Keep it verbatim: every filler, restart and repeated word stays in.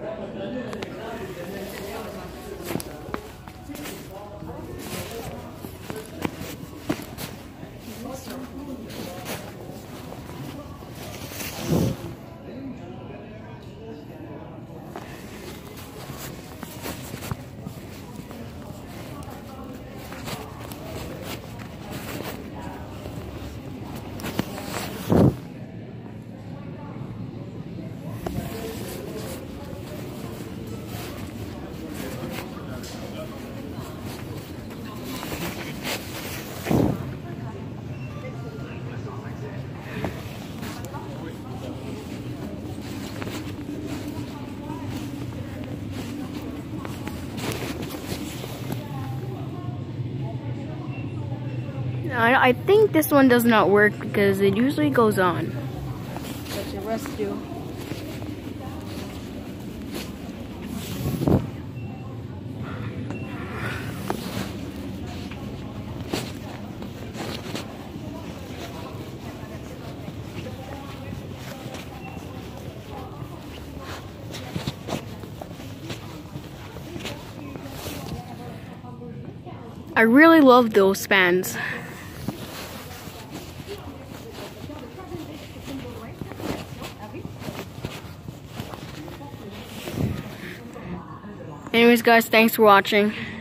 I, I think this one does not work because it usually goes on. But the rest do. I really love those spans. Anyways guys, thanks for watching.